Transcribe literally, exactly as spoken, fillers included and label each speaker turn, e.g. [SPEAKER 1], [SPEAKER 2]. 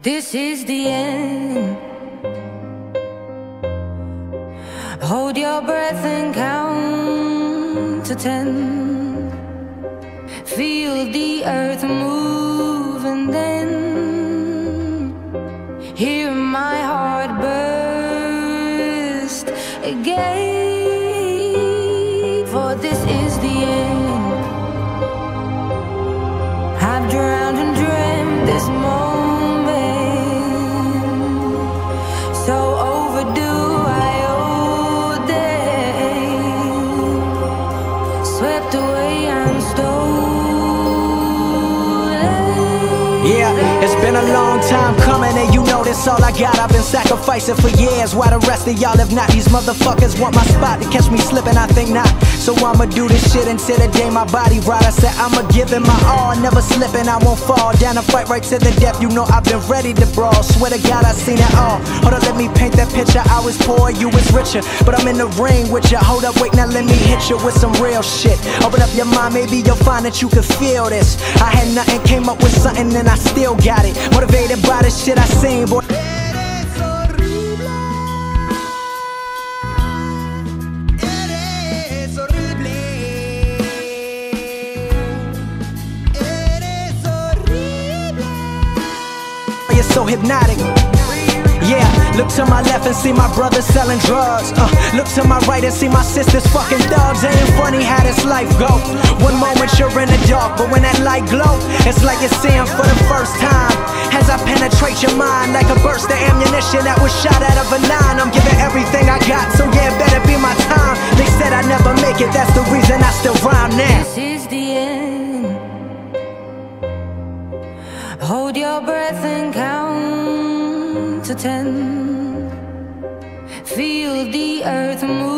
[SPEAKER 1] This is the end. Hold your breath and count to ten. Feel the earth move and then hear my heart burst again. For this is the end. I've drowned and dreamt this moment, so overdue. I owe them, swept away and stolen.
[SPEAKER 2] Yeah, it's been a long time coming, and you know this all I got. I've been sacrificing for years. Why the rest of y'all, if not these motherfuckers, want my spot to catch me slipping? I think not. So I'ma do this shit until the day my body right. I said I'ma give it my all, never slipping, I won't fall down and fight right to the death. You know I've been ready to brawl. Swear to God I seen it all. Hold up, let me paint that picture. I was poor, you was richer, but I'm in the ring with ya. Hold up, wait, now let me hit you with some real shit. Open up your mind, maybe you'll find that you can feel this. I had nothing, came up with something, and I still got it. Motivated by the shit I seen, boy. You're so hypnotic. Yeah, look to my left and see my brother selling drugs. uh, Look to my right and see my sisters fucking thugs. Ain't funny how this life go. One moment you're in the dark, but when that light glow, it's like you're seeing for the first time. As I penetrate your mind like a burst of ammunition that was shot out of a nine. I'm giving everything I got, so yeah, it better be my time. They said I'd never make it, that's the reason I still rhyme now.
[SPEAKER 1] This is the end. Hold your breath and count to ten. Feel the earth move.